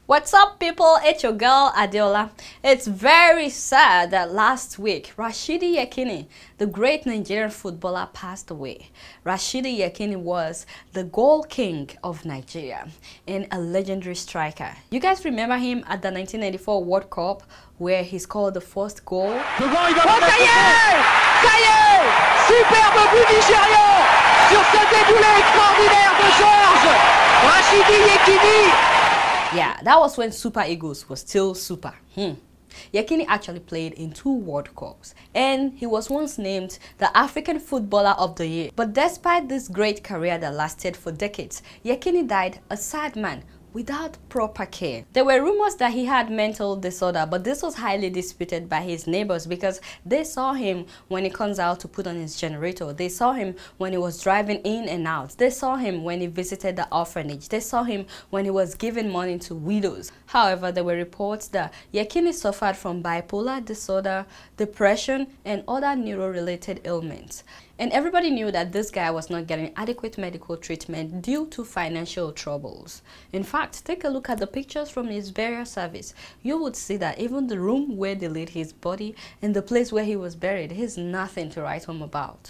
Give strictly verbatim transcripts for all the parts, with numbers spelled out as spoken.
What's up, people? It's your girl Adeola. It's very sad that last week Rashidi Yekini, the great Nigerian footballer, passed away. Rashidi Yekini was the goal king of Nigeria and a legendary striker. You guys remember him at the nineteen ninety-four World Cup where he scored the first goal? Oh, ça y est! Ça y est! Superbe but nigérian sur ce déboulé extraordinaire de Georges Rashidi Yekini. Yeah, that was when Super Eagles was still super. Hmm. Yekini actually played in two World Cups and he was once named the African Footballer of the Year. But despite this great career that lasted for decades, Yekini died a sad man without proper care. There were rumors that he had mental disorder, but this was highly disputed by his neighbors because they saw him when he comes out to put on his generator. They saw him when he was driving in and out. They saw him when he visited the orphanage. They saw him when he was giving money to widows. However, there were reports that Yekini suffered from bipolar disorder, depression, and other neuro-related ailments. And everybody knew that this guy was not getting adequate medical treatment due to financial troubles. In fact, take a look at the pictures from his burial service. You would see that even the room where they laid his body and the place where he was buried is nothing to write home about.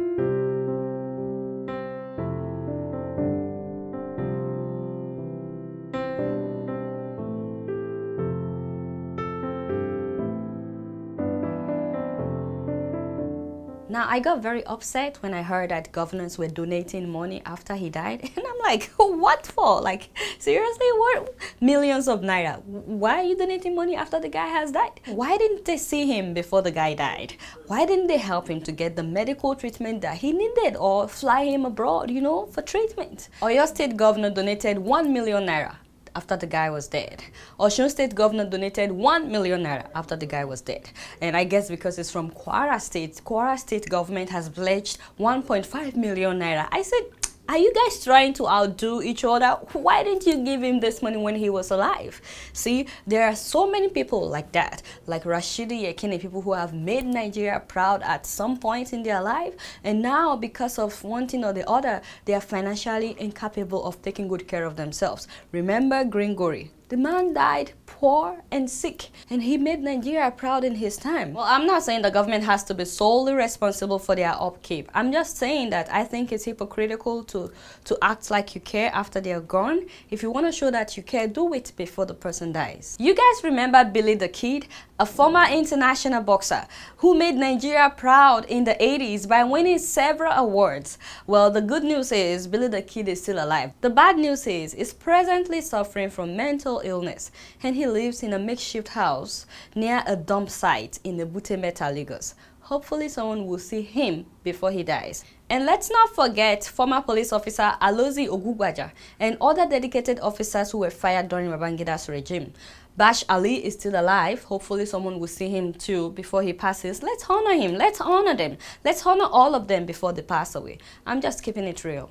Now, I got very upset when I heard that governors were donating money after he died. And I'm like, what for? Like, seriously, what? Millions of naira. Why are you donating money after the guy has died? Why didn't they see him before the guy died? Why didn't they help him to get the medical treatment that he needed or fly him abroad, you know, for treatment? Oyo State governor donated one million naira after the guy was dead. Osun State governor donated one million naira after the guy was dead. And I guess because it's from Kwara State, Kwara State government has pledged one point five million naira. I said, are you guys trying to outdo each other? Why didn't you give him this money when he was alive? See, there are so many people like that, like Rashidi Yekini, people who have made Nigeria proud at some point in their life, and now because of one thing or the other, they are financially incapable of taking good care of themselves. Remember Gringori? The man died poor and sick, and he made Nigeria proud in his time. Well, I'm not saying the government has to be solely responsible for their upkeep. I'm just saying that I think it's hypocritical to, to act like you care after they're gone. If you want to show that you care, do it before the person dies. You guys remember Billy the Kid, a former international boxer who made Nigeria proud in the eighties by winning several awards? Well, the good news is Billy the Kid is still alive. The bad news is he's presently suffering from mental illness and he lives in a makeshift house near a dump site in Djibouti, Lagos. Hopefully someone will see him before he dies. And let's not forget former police officer Alozi Ogugwaja and other dedicated officers who were fired during Babangida's regime. Bash Ali is still alive. Hopefully someone will see him too before he passes. Let's honor him. Let's honor them. Let's honor all of them before they pass away. I'm just keeping it real.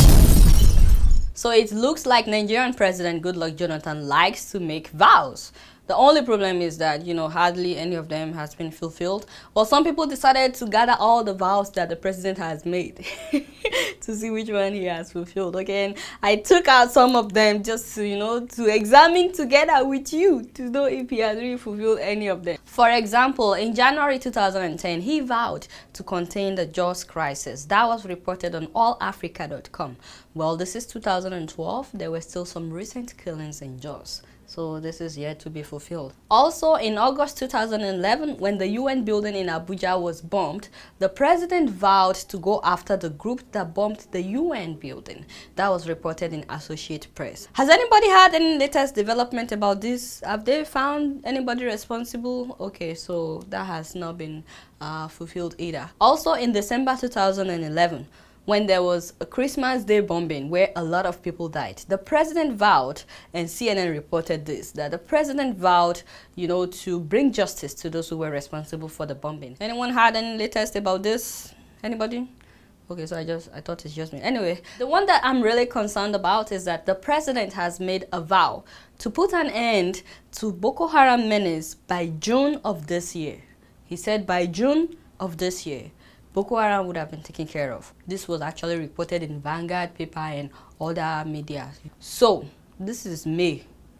So it looks like Nigerian President Goodluck Jonathan likes to make vows. The only problem is that, you know, hardly any of them has been fulfilled. Well, some people decided to gather all the vows that the president has made to see which one he has fulfilled. Okay, and I took out some of them just to, you know, to examine together with you to know if he has really fulfilled any of them. For example, in January two thousand ten, he vowed to contain the Jos crisis. That was reported on all africa dot com. Well, this is two thousand twelve. There were still some recent killings in Jos. So this is yet to be fulfilled. Also, in August two thousand eleven, when the U N building in Abuja was bombed, the president vowed to go after the group that bombed the U N building. That was reported in Associated Press. Has anybody had any latest development about this? Have they found anybody responsible? Okay, so that has not been uh, fulfilled either. Also, in December two thousand eleven, when there was a Christmas Day bombing where a lot of people died, the president vowed, and C N N reported this, that the president vowed, you know, to bring justice to those who were responsible for the bombing. Anyone had any latest about this? Anybody? Okay, so I just, I thought it's just me. Anyway, the one that I'm really concerned about is that the president has made a vow to put an end to Boko Haram menace by June of this year. He said by June of this year, Boko Haram would have been taken care of. This was actually reported in Vanguard paper and other media. So, this is May.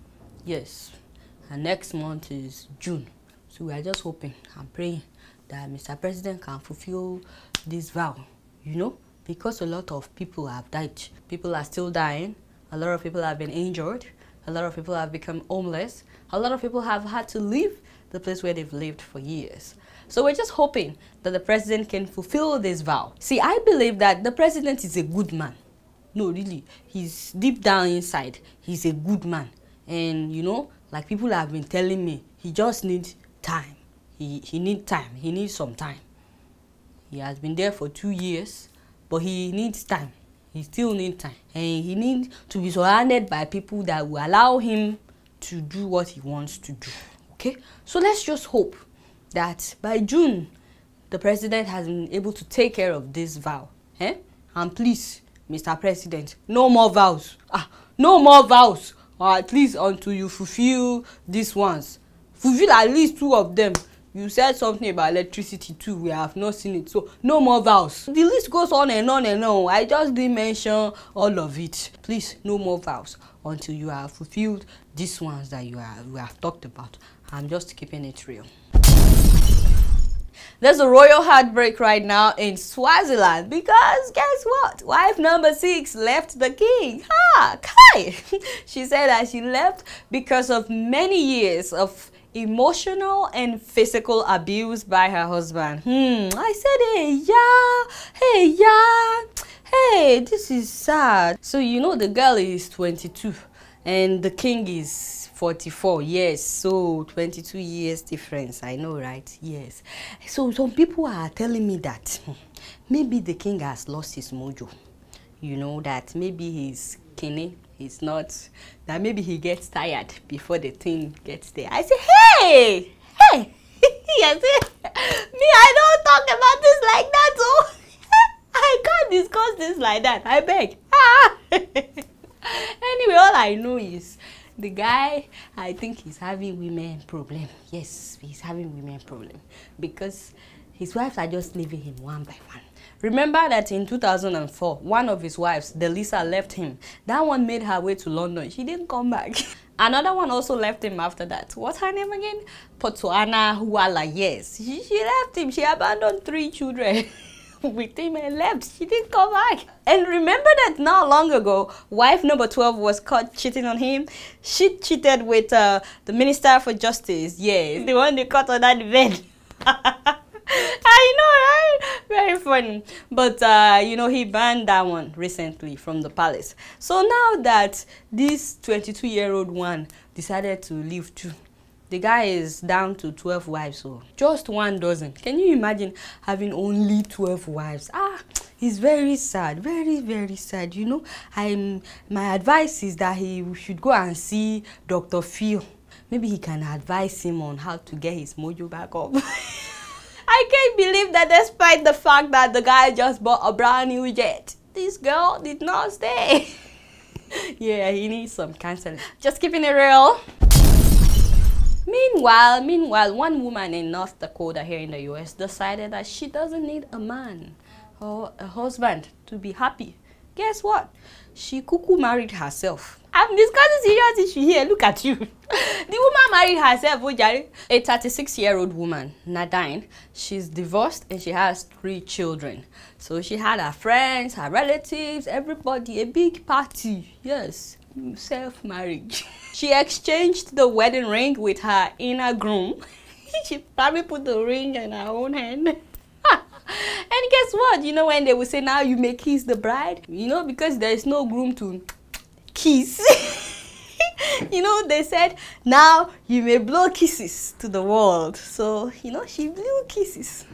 Yes. And next month is June. So we are just hoping and praying that Mister President can fulfill this vow, you know, because a lot of people have died. People are still dying. A lot of people have been injured. A lot of people have become homeless. A lot of people have had to leave the place where they've lived for years. So we're just hoping that the president can fulfill this vow. See, I believe that the president is a good man. No, really, he's deep down inside, he's a good man. And, you know, like people have been telling me, he just needs time. He, he needs time. He needs some time. He has been there for two years, but he needs time. He still needs time. And he needs to be surrounded by people that will allow him to do what he wants to do. Okay? So let's just hope that by June, the president has been able to take care of this vow. Eh? And please, Mister President, no more vows. Ah, no more vows. Or at least until you fulfill these ones. Fulfill at least two of them. You said something about electricity too. We have not seen it. So no more vows. The list goes on and on and on. I just didn't mention all of it. Please, no more vows until you have fulfilled these ones that you have, we have talked about. I'm just keeping it real. There's a royal heartbreak right now in Swaziland because guess what? Wife number six left the king. Ha! Kai! She said that she left because of many years of emotional and physical abuse by her husband. Hmm. I said, hey, yeah. Hey, yeah. Hey, this is sad. So, you know, the girl is twenty-two and the king is forty-four. Yes, so twenty-two years difference. I know, right? Yes. So some people are telling me that maybe the king has lost his mojo. You know, that maybe he's skinny, he's not, that maybe he gets tired before the thing gets there. I say, hey, hey, I say, me, I don't talk about this like that, oh. I can't discuss this like that. I beg. Ah. Anyway, all I know is the guy, I think he's having women problem. Yes, he's having women problem because his wives are just leaving him one by one. Remember that in two thousand four, one of his wives, Delisa, left him. That one made her way to London. She didn't come back. Another one also left him after that. What's her name again? Potuana Huala. Yes, she, she left him. She abandoned three children with him and left. She didn't come back. And remember that not long ago, wife number twelve was caught cheating on him. She cheated with uh, the Minister for Justice. Yes, the one they caught on that event. I know, right? Very funny. But, uh, you know, he banned that one recently from the palace. So now that this twenty-two-year-old one decided to leave too, the guy is down to twelve wives, so just one dozen. Can you imagine having only twelve wives? Ah, it's very sad, very, very sad. You know, I'm, my advice is that he should go and see Doctor Phil. Maybe he can advise him on how to get his mojo back up. I can't believe that despite the fact that the guy just bought a brand new jet, this girl did not stay. Yeah, he needs some counseling. Just keeping it real. Meanwhile, meanwhile, one woman in North Dakota here in the U S decided that she doesn't need a man or a husband to be happy. Guess what? She cuckoo married herself. I'm discussing serious issue here. Look at you. The woman married herself, Ojari. A thirty-six-year-old woman, Nadine. She's divorced and she has three children. So she had her friends, her relatives, everybody, a big party. Yes, self-marriage. She exchanged the wedding ring with her inner groom. She probably put the ring in her own hand. And guess what? You know when they will say, now you may kiss the bride? You know, because there is no groom to kiss. You know, they said, now you may blow kisses to the world. So, you know, she blew kisses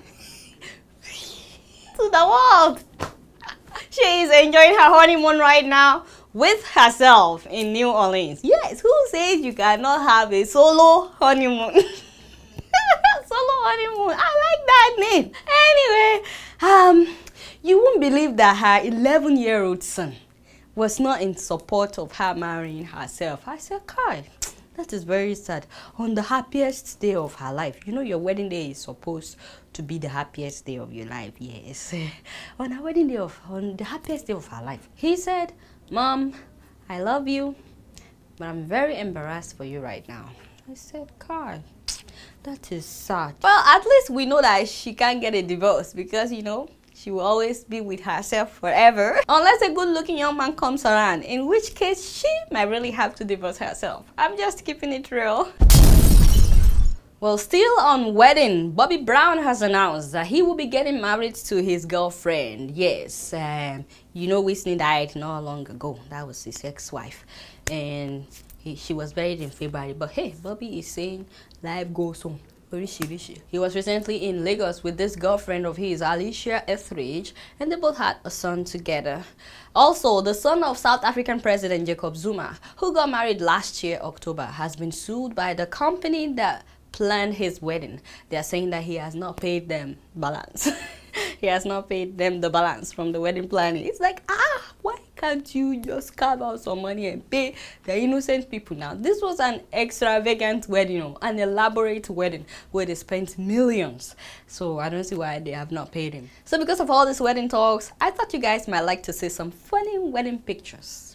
to the world. She is enjoying her honeymoon right now with herself in New Orleans. Yes, who says you cannot have a solo honeymoon? Solo honeymoon. I like that name. Anyway, um, you won't believe that her eleven-year-old son was not in support of her marrying herself. I said, Kai, that is very sad. On the happiest day of her life. You know, your wedding day is supposed to be the happiest day of your life. Yes. On her wedding day of, on the happiest day of her life. He said, Mom, I love you. But I'm very embarrassed for you right now. I said, God, that is sad. Well, at least we know that she can't get a divorce because, you know, she will always be with herself forever. Unless a good-looking young man comes around, in which case she might really have to divorce herself. I'm just keeping it real. Well, still on wedding, Bobby Brown has announced that he will be getting married to his girlfriend. Yes, um, you know Whitney died not long ago. That was his ex-wife. And he, she was buried in February. But hey, Bobby is saying life goes on. He was recently in Lagos with this girlfriend of his, Alicia Etheridge, and they both had a son together. Also, the son of South African President Jacob Zuma, who got married last year, October, has been sued by the company that planned his wedding. They are saying that he has not paid them balance. He has not paid them the balance from the wedding planning. It's like, ah, why can't you just carve out some money and pay the innocent people now? This was an extravagant wedding, an elaborate wedding where they spent millions. So I don't see why they have not paid him. So because of all these wedding talks, I thought you guys might like to see some funny wedding pictures.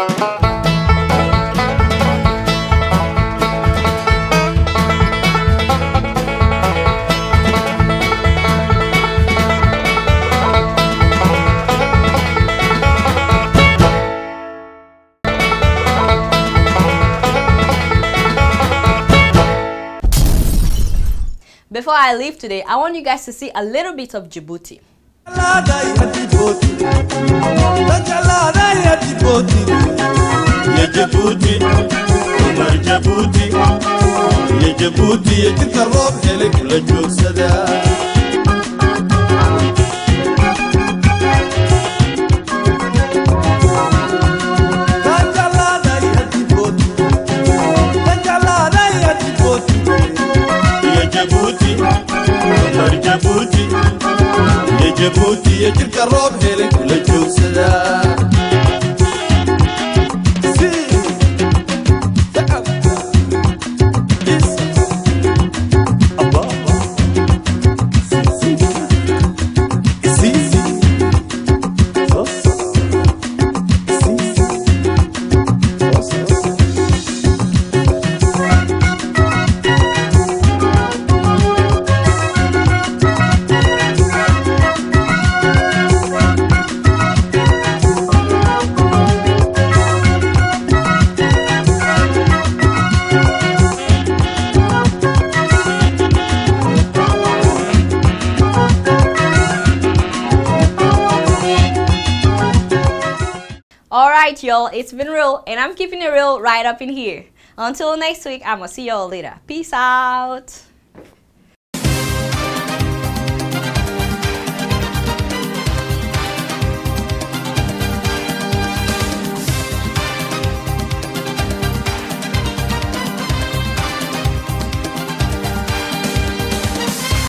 Before I leave today, I want you guys to see a little bit of Djibouti. Djibouti, et tu carrob, et le Djibouti. Alright y'all, it's been real and I'm keeping it real right up in here. Until next week, I'ma see y'all later. Peace out.